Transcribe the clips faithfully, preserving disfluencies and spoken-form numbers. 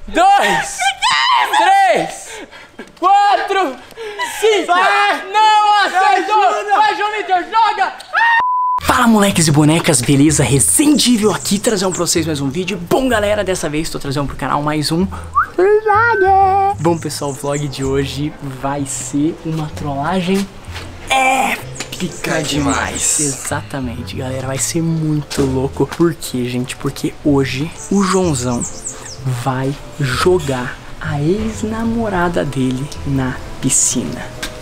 dois, três, quatro, cinco. Vai. Não acertou! Vai, João Vitor, joga! Fala, moleques e bonecas, beleza? Recendível aqui, trazendo pra vocês mais um vídeo. Bom, galera, dessa vez tô trazendo pro canal mais um vlog. Bom, pessoal, o vlog de hoje vai ser uma trollagem épica demais. Exatamente, galera, vai ser muito louco. Por quê, gente? Porque hoje o Joãozão vai jogar a ex-namorada dele na piscina.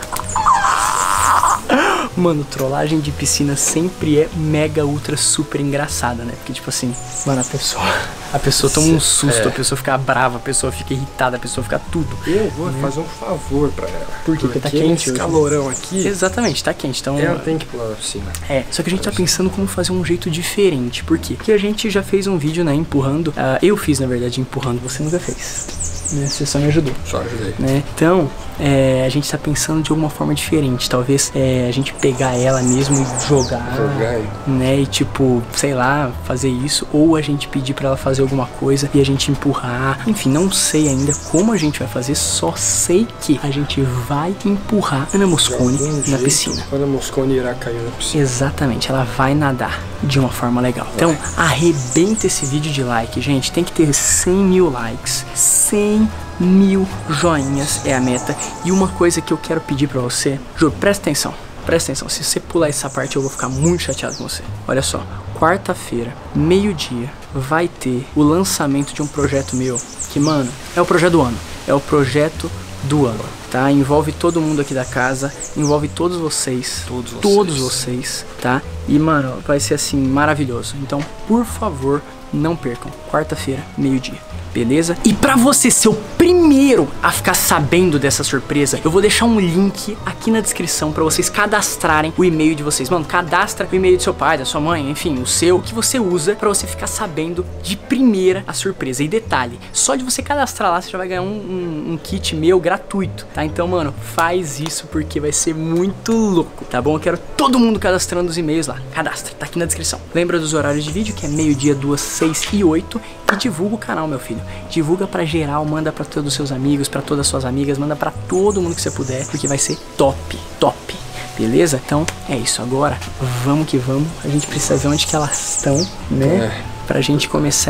Mano, trollagem de piscina sempre é mega, ultra, super engraçada, né? Porque, tipo assim, mano, a pessoa A pessoa toma um susto, é. a pessoa fica brava, a pessoa fica irritada, a pessoa fica tudo. Eu vou né? fazer um favor pra ela. Por quê? Porque tá quente esse calorão aqui. Exatamente, tá quente, então... Ela tem que pular na piscina. É, só que a gente tá pensando como fazer um jeito diferente. Por quê? Porque a gente já fez um vídeo, né, empurrando. Uh, eu fiz, na verdade, empurrando, você nunca fez. Né? Você só me ajudou. Só ajudei. Né? Então, é, a gente tá pensando de alguma forma diferente. Talvez é, a gente pegar ela mesmo e jogar. Jogar. Né? E tipo, sei lá, fazer isso. Ou a gente pedir pra ela fazer alguma coisa e a gente empurrar. Enfim, não sei ainda como a gente vai fazer. Só sei que a gente vai empurrar Ana Moscone na piscina. Ana Moscone irá cair na piscina. Exatamente, ela vai nadar de uma forma legal. Vai. Então, arrebenta esse vídeo de like, gente. Tem que ter cem mil likes. cem mil joinhas é a meta. E uma coisa que eu quero pedir pra você, juro, presta atenção. Presta atenção, se você pular essa parte eu vou ficar muito chateado com você. Olha só, quarta-feira, meio-dia, vai ter o lançamento de um projeto meu. Que, mano, é o projeto do ano. É o projeto do ano, tá? Envolve todo mundo aqui da casa, envolve todos vocês. Todos vocês. Todos vocês, tá? E, mano, vai ser assim, maravilhoso. Então, por favor, não percam. Quarta-feira, meio-dia. Beleza? E pra você ser o primeiro a ficar sabendo dessa surpresa, eu vou deixar um link aqui na descrição pra vocês cadastrarem o e-mail de vocês. Mano, cadastra o e-mail do seu pai, da sua mãe, enfim, o seu, o que você usa pra você ficar sabendo de primeira a surpresa. E detalhe, só de você cadastrar lá, você já vai ganhar um, um, um kit meu gratuito, tá? Então, mano, faz isso porque vai ser muito louco, tá bom? Eu quero todo mundo cadastrando os e-mails lá. Cadastra, tá aqui na descrição. Lembra dos horários de vídeo, que é meio-dia, duas, seis e oito. E divulga o canal, meu filho. Divulga pra geral, manda pra todos os seus amigos, pra todas as suas amigas, manda pra todo mundo que você puder, porque vai ser top, top. Beleza? Então é isso. Agora vamos que vamos. A gente precisa ver onde que elas estão, né? É. Pra gente começar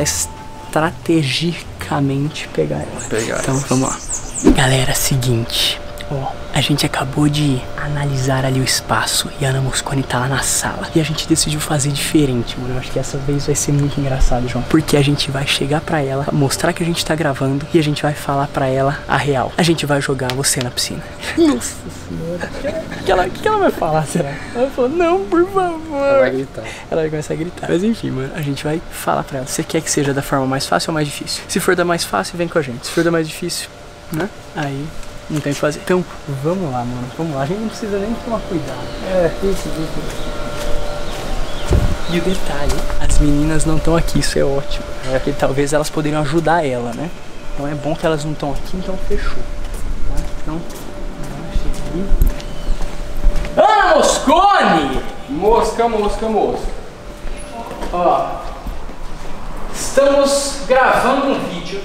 estrategicamente pegar elas. Pegar então elas. Vamos lá. Galera, seguinte. Ó, a gente acabou de analisar ali o espaço e a Ana Moscone tá lá na sala. E a gente decidiu fazer diferente, mano. Eu acho que essa vez vai ser muito engraçado, João. Porque a gente vai chegar pra ela, mostrar que a gente tá gravando e a gente vai falar pra ela a real. A gente vai jogar você na piscina. Nossa senhora. O que ela, que ela vai falar, será? Ela falou, não, por favor. Ela vai gritar. Ela vai começar a gritar. Mas enfim, mano, a gente vai falar pra ela. Você quer que seja da forma mais fácil ou mais difícil? Se for da mais fácil, vem com a gente. Se for da mais difícil, né? Aí... não tem o que fazer. Então, vamos lá, mano. Vamos lá. A gente não precisa nem tomar cuidado. É, isso, isso. E o detalhe, as meninas não estão aqui, isso é ótimo. É. Porque talvez elas poderiam ajudar ela, né? Então é bom que elas não estão aqui, então fechou. Tá? Então, Ana Moscone! Mosca, mosca, mosca. Ó, estamos gravando um vídeo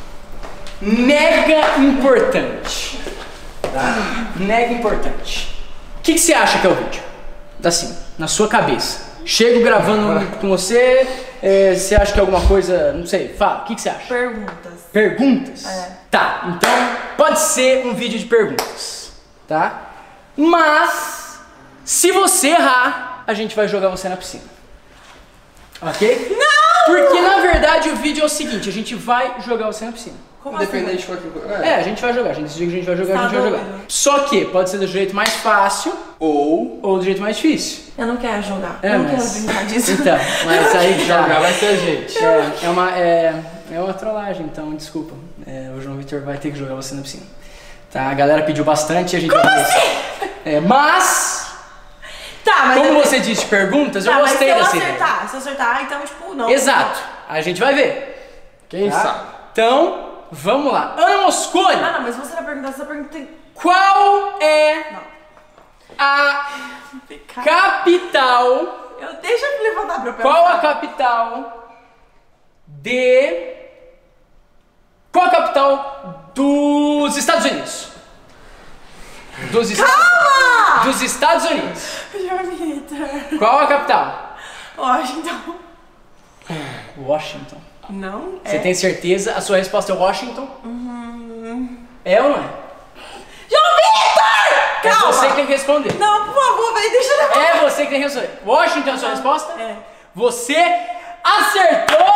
mega importante, tá? Mega importante. O que, que você acha que é o vídeo? Assim, na sua cabeça. Chego gravando com você, é, você acha que é alguma coisa, não sei, fala, o que, que você acha? Perguntas. Perguntas? É. Tá, então pode ser um vídeo de perguntas, tá? Mas, se você errar, a gente vai jogar você na piscina. Ok? Não! Porque na verdade o vídeo é o seguinte, a gente vai jogar você na piscina. Como Independente assim? de qualquer coisa. É, a gente vai jogar, a gente decidiu que a gente vai jogar, Tá a gente vai jogar. doido. Só que pode ser do jeito mais fácil ou, ou do jeito mais difícil. Eu não quero jogar. É, eu não mas... quero brincar disso. Então, mas aí Jogar já... vai ser a gente. É, é, uma, é, é uma trollagem, então desculpa. É, o João Vitor vai ter que jogar você na piscina. Tá, a galera pediu bastante e a gente Como vai assim? É, mas... Tá, mas... Como eu... você disse perguntas, tá, eu gostei mas dessa se eu ideia. acertar, se eu acertar, então tipo, não. Exato, a gente vai ver. Quem Tá? sabe? Então, vamos lá. Ana Moscone! Ah, não, mas você vai perguntar, você pergunta... Qual é Não. a capital... Eu... Deixa eu levantar pra eu Qual a perguntar. capital de... Qual a capital capital dos Estados Unidos? Dos, est... dos Estados Unidos. João Vitor. Qual a capital? Washington. Washington. Não? Você é. tem certeza? A sua resposta é Washington? Uhum. É ou não é? João Vitor! É Calma. você que tem que responder. Não, por favor, velho, deixa eu... É você que tem que responder. Washington é a sua resposta? É. Você acertou!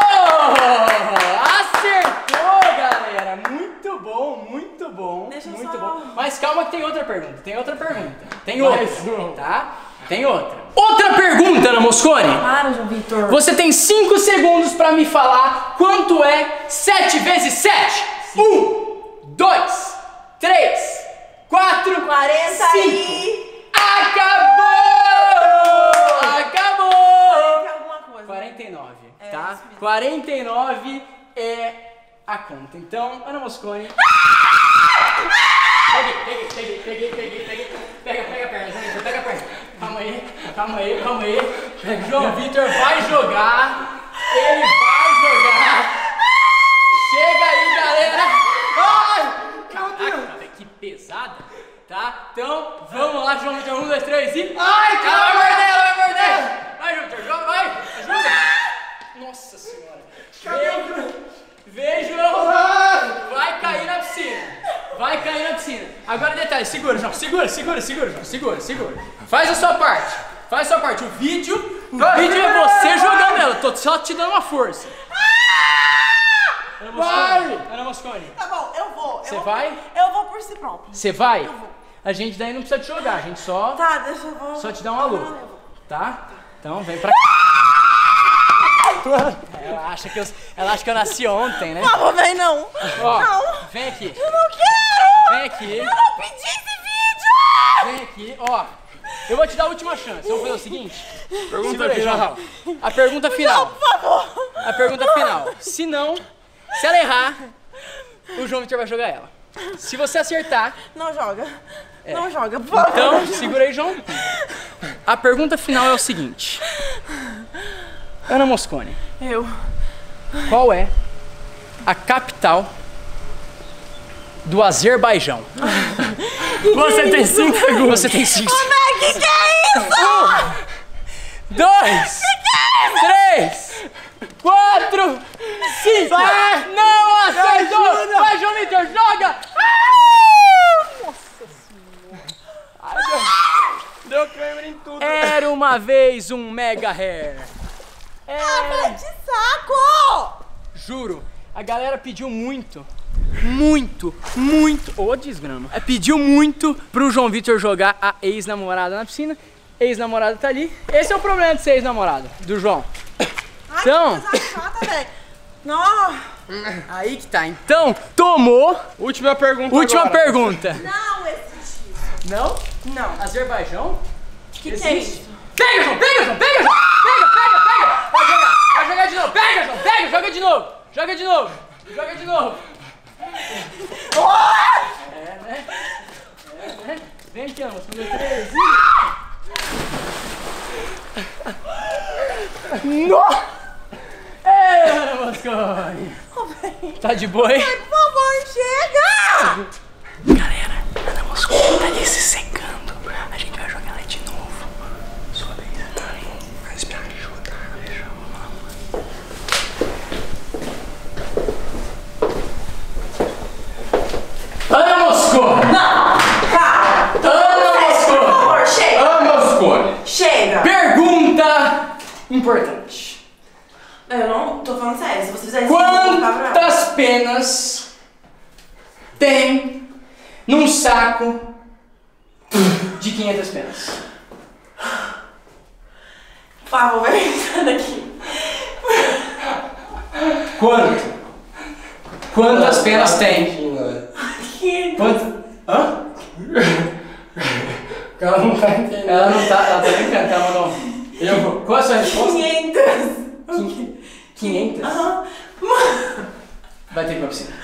Acertou, galera! Muito bom, muito bom, Deixa eu muito só- bom. Mas calma que tem outra pergunta, tem outra pergunta. Tem Mais outra, um. tá? Tem outra. Outra pergunta, Ana Moscone. Para, João Vitor. Você tem cinco segundos pra me falar quanto é sete vezes sete. um, dois, três, quatro, quarenta cinco. e... Acabou! Acabou! quarenta e alguma coisa. quarenta e nove, É, tá? isso mesmo. quarenta e nove é a conta. Então, Ana Moscone. Peguei, peguei, peguei, peguei, peguei, peguei. Pega, pega a perna, João Vitor, pega a perna. Calma aí, calma aí, calma aí. João Vitor vai jogar. Ele vai jogar. Chega aí, galera. Ai! Caraca, que pesada. Tá? Então, vamos lá, João Vitor. Um, dois, três e... Ai, cara, vai morder, ela vai morder. Vai, João Vitor, joga, vai. Ajuda. Nossa senhora. Vejo. Vejo. Vai cair na piscina. Vai cair na piscina. Agora detalhe, segura, João. Segura, segura, segura, João. Segura, segura. Faz a sua parte. Faz a sua parte. O vídeo, o vídeo é você jogando ela. Tô só te dando uma força. Ana Moscone. Ana Moscone. Tá bom, eu vou. Você eu vai? Vou, eu vou por si próprio. Você vai? Eu vou. A gente daí não precisa te jogar. A gente só, Tá, deixa eu vou. só te dar um alô. Ah, eu vou. Tá? Então vem pra cá. Ela acha que eu, ela acha que eu nasci ontem, né? Por favor, vem não. Ó, Não. vem aqui. Eu não quero. Vem aqui. Eu não pedi esse vídeo. Vem aqui, ó. Eu vou te dar a última chance. Vamos fazer o seguinte? Pergunta Segura aí, final. João. A pergunta final. Por favor. A pergunta final. Se não, se ela errar, o João Vitor vai jogar ela. Se você acertar, Não joga. Não joga, por favor. então, segura aí, João. A pergunta final é o seguinte. Ana Moscone, Eu. qual é a capital do Azerbaijão? Você tem cinco segundos. Você tem cinco segundos. Mas que que é isso? Um, dois, três, quatro, cinco. Vai. Não acertou. Vai, João Vitor, joga. Deu câmera em tudo. Era uma vez um mega hair. Ah, de saco! Juro, a galera pediu muito, muito, muito, ô desgrama, é, pediu muito pro João Vitor jogar a ex-namorada na piscina. Ex-namorada tá ali. Esse é o problema de ser ex-namorada do João. Ai, Então, que coisa chata, velho. Não. aí que tá. Então, tomou. Última pergunta Última agora. pergunta. Não existe. Não? Não. Azerbaijão? O que, que é isso? Pega, João, pega, João, pega, João. Pega, pega, pega. Vai jogar, vai jogar de novo. Pega, João, pega, joga de novo. Joga de novo, joga de novo. É, né? É, né? Vem aqui, Ana, um, dois, três e... Nossa! Ei, Ana Moscone! Tá de boa aí? Por favor, chega! Galera, Ana Moscone tá ali se secando. A gente vai jogar ela de novo. Sua vez. Mas me ajuda. Ana Moscone! Não! Calma! Ana Por Moscone! favor, chega! Ana Moscone. Chega! Pergunta importante. Eu não tô falando sério, se você fizer isso, eu vou ficar brava. Quantas penas tem num saco de quinhentas penas? Por favor, vem sair daqui. Quanto? Quantas penas tem? Que... Quanto? Hã? Ela não tá entendendo. Ela não tá, ela tá brincando, ela mandou. Eu vou. Qual a sua resposta? quinhentas. quinhentas? Aham. Vai ter que ir pra piscina.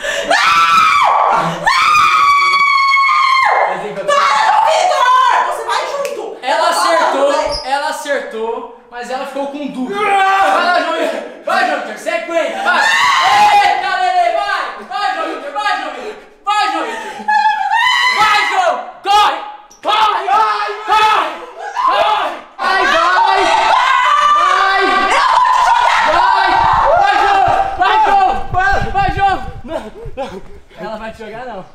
Vai ter que ir pra piscina. Para, Vitor! Você vai junto! Ela Eu tô falando, acertou, vai. ela acertou, mas ela ficou com dúvida. Vai lá, João Vitor. Vai, João Vitor. Sequência, vai. Eita, Lele, vai. Vai, João Vitor. Vai, Não, não. Ela vai te jogar, não.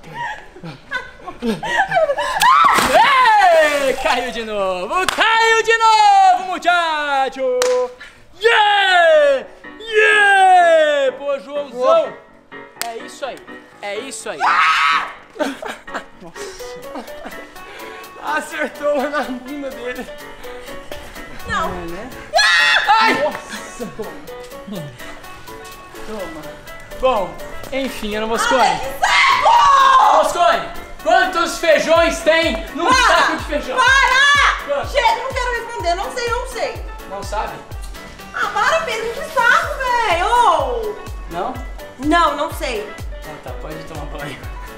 Ei, caiu de novo. Caiu de novo, muchacho. Yeah! Yeah! Pô, Joãozão. É isso aí. É isso aí. Nossa. Acertou uma na bunda dele. Não. É, né? Ai! Nossa. Toma. Toma. Bom, enfim, Ana Moscone. Ai, que saco! Moscone, quantos feijões tem num Para! saco de feijão? Para! Quanto? Chega, não quero responder. Não sei, não sei. Não sabe? Ah, para, Pedro. Que saco, velho. Não? Não, não sei. Então tá, pode tomar banho.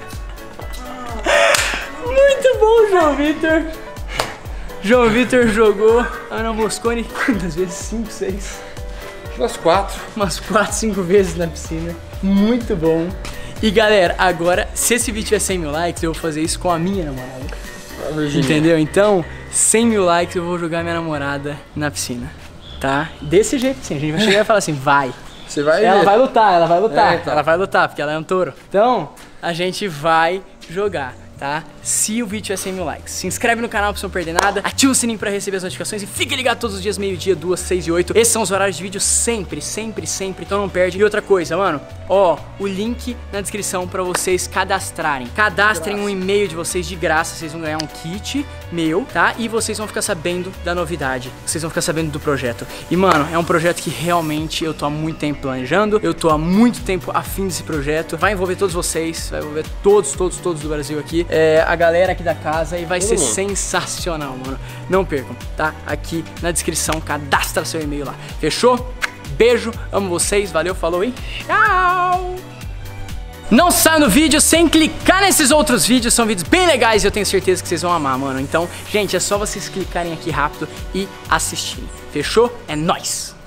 Muito bom, João Vitor. João Vitor jogou Ana Moscone quantas vezes? Cinco, seis? Umas quatro. Umas quatro, cinco vezes na piscina. Muito bom. E galera, agora, se esse vídeo tiver cem mil likes, eu vou fazer isso com a minha namorada. Entendeu? Então, cem mil likes eu vou jogar minha namorada na piscina. Tá? Desse jeito sim. A gente vai chegar e falar assim, vai. Você vai Ela ver. vai lutar, ela vai lutar. É, então. Ela vai lutar, porque ela é um touro. Então, a gente vai jogar, tá? Se o vídeo tiver cem mil likes, se inscreve no canal pra você não perder nada, ativa o sininho pra receber as notificações e fique ligado todos os dias, meio-dia, duas, seis e oito. Esses são os horários de vídeo sempre, sempre, sempre, então não perde. E outra coisa, mano, ó, o link na descrição pra vocês cadastrarem. Cadastrem um e-mail de vocês de graça, vocês vão ganhar um kit meu, tá? E vocês vão ficar sabendo da novidade, vocês vão ficar sabendo do projeto. E, mano, é um projeto que realmente eu tô há muito tempo planejando, eu tô há muito tempo afim desse projeto. Vai envolver todos vocês, vai envolver todos, todos, todos do Brasil aqui, é, a galera aqui da casa, e vai ser mundo. sensacional, mano. Não percam, tá? Aqui na descrição, cadastra seu e-mail lá. Fechou? Beijo, amo vocês, valeu, falou e tchau! Não sai no vídeo sem clicar nesses outros vídeos, são vídeos bem legais e eu tenho certeza que vocês vão amar, mano. Então, gente, é só vocês clicarem aqui rápido e assistirem. Fechou? É nóis!